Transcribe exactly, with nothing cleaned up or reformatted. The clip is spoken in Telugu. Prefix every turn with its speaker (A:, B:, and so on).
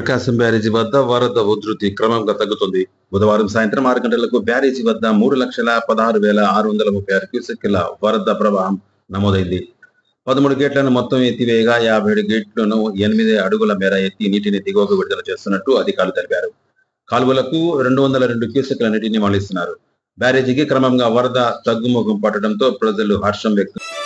A: ప్రకాశం బ్యారేజీ వద్ద వరద ఉధృతి క్రమంగా తగ్గుతుంది. బుధవారం సాయంత్రం ఆరు గంటలకు బ్యారేజీ వద్ద మూడు లక్షల పదహారు వేల ఆరు వందల ముప్పై ఆరు క్యూసెక్కుల వరద ప్రవాహం నమోదైంది. పదమూడు గేట్లను మొత్తం ఎత్తివేయగా యాభై ఏడు గేట్లను ఎనిమిది అడుగుల మేర ఎత్తి నీటిని దిగువకు విడుదల చేస్తున్నట్టు అధికారులు తెలిపారు. కాలువలకు రెండు వందల రెండు క్యూసెక్కుల నీటిని మళ్లిస్తున్నారు. బ్యారేజీకి క్రమంగా వరద తగ్గుముఖం పట్టడంతో ప్రజలు హర్షం వ్యక్తం